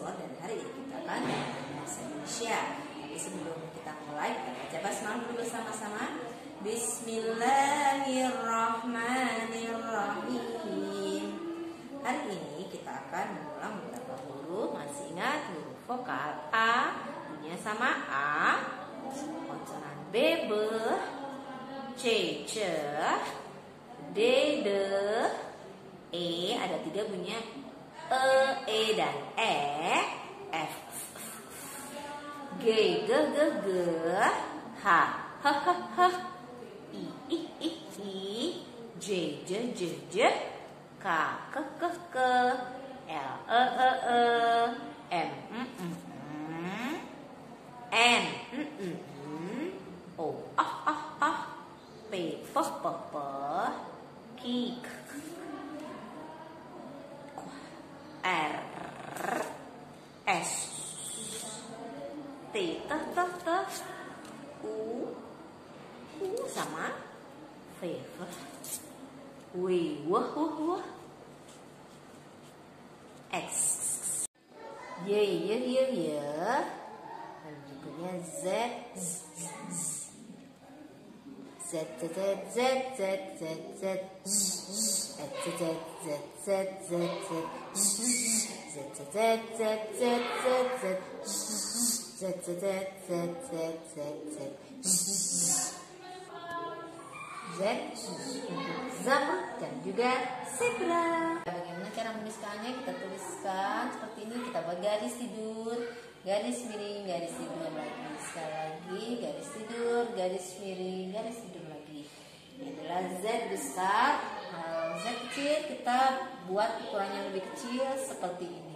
awal dari hari ini kita akan bahasa Indonesia. Tapi sebelum kita mulai, kita baca basmalah dulu bersama-sama. Bismillahirrahmanirrahim. Hari ini kita akan mengulang beberapa huruf. Masih ingat huruf vokal A bunyinya sama A, konsonan B be, C ce, D de, E ada 3 bunyinya E dan E, F G G G G, H H H H, I, J J J J, K K K K, L M N O P P Q R S T T U sama V W X Y dan berikutnya Z zebra dan juga zebra. Bagaimana cara menuliskannya? Kita tuliskan seperti ini. Kita buat garis tidur, garis miring, garis tidur lagi. Sekali lagi garis tidur, garis miring, garis tidur lagi. Ini adalah Z besar. Kalau Z kecil kita buat ukurannya lebih kecil seperti ini.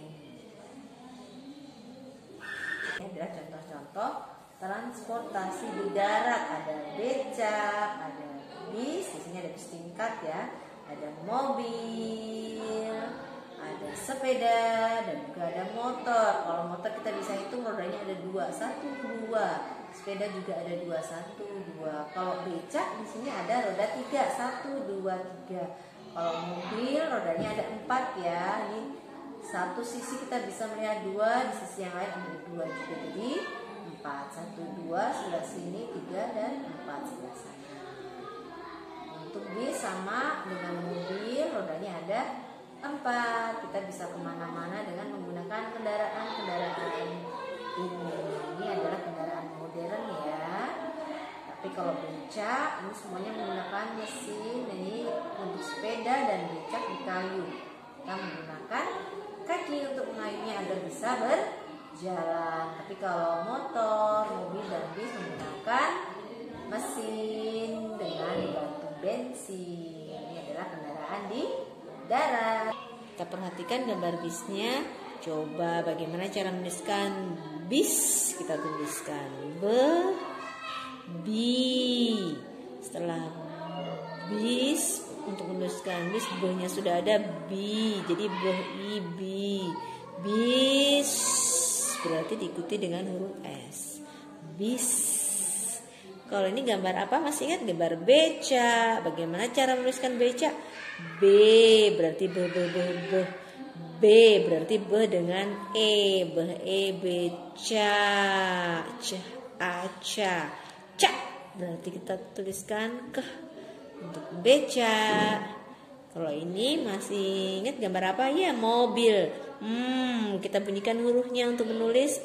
Ini adalah contoh-contoh transportasi di darat. Ada becak, ada bis, di sini ada bis tingkat ya, ada mobil, ada sepeda, dan juga ada motor. Kalau motor kita bisa hitung rodanya ada 2, 1, 2. Sepeda juga ada 2, 1, 2. Kalau becak di sini ada roda 3, 1, 2, 3. Kalau mobil rodanya ada 4 ya. Ini satu sisi kita bisa melihat 2, di sisi yang lain ada 2 juga. Jadi 4, 1, 2 sebelah sini, 3 dan 4 sebelah sana. Untuk bis sama dengan mobil, rodanya ada 4. Kita bisa kemana-mana dengan menggunakan kendaraan-kendaraan ini. Ini adalah kendaraan modern ya. Tapi kalau becak, ini semuanya menggunakan mesin. Ini untuk sepeda dan becak di kayu. Kita menggunakan kaki untuk mengayuhnya agar bisa berjalan. Tapi kalau motor, mobil, dan bis menggunakan mesin dengan dibantu bensin. Ini adalah kendaraan di darat. Kita perhatikan gambar bisnya. Coba bagaimana cara menuliskan bis. Kita tuliskan bi. Setelah bis, untuk menuliskan bis, B-nya sudah ada bi. Jadi bi. Bis berarti diikuti dengan huruf S. Bis. Kalau ini gambar apa? Masih ingat gambar beca? Bagaimana cara menuliskan beca? B berarti B berarti B dengan E. Beca. Ca. Berarti kita tuliskan ke untuk beca. Kalau ini masih ingat gambar apa? Ya, mobil. Kita bunyikan hurufnya untuk menulis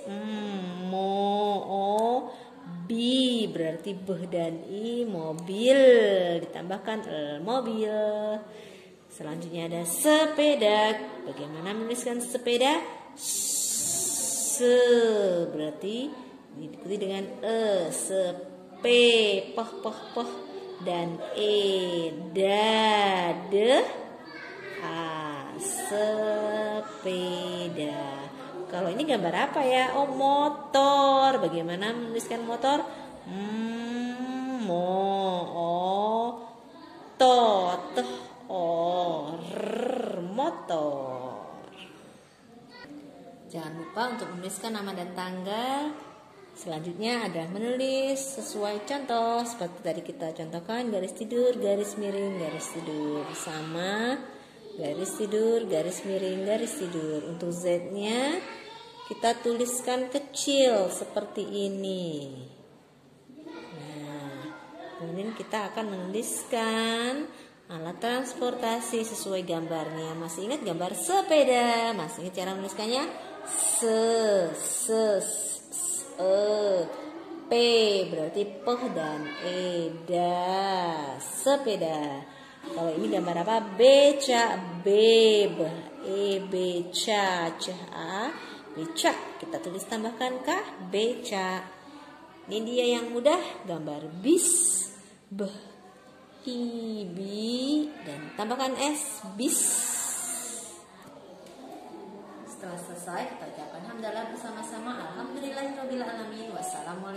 bi berarti B dan I, mobil, ditambahkan mobil. Selanjutnya ada sepeda. Bagaimana menuliskan sepeda? Berarti diikuti dengan poh dan sepeda. Kalau ini gambar apa ya? Oh, motor. Bagaimana menuliskan motor? Motor. Jangan lupa untuk menuliskan nama dan tanggal. Selanjutnya adalah menulis sesuai contoh. Seperti tadi kita contohkan, garis tidur, garis miring, garis tidur. Sama garis tidur, garis miring, garis tidur. Untuk Z-nya kita tuliskan kecil seperti ini. Nah, kemudian kita akan menuliskan alat transportasi sesuai gambarnya. Masih ingat gambar sepeda? Masih ingat cara menuliskannya? P berarti peh dan eda, sepeda. Kalau ini gambar apa? Beca, beca, beca. Kita tulis tambahkan kah? Beca. Ini dia yang mudah, gambar bis, bi, dan tambahkan s, bis. Setelah selesai, kita ucapkan hamdalah bersama-sama. Alhamdulillahirobbilalamin. Wassalamualaikum.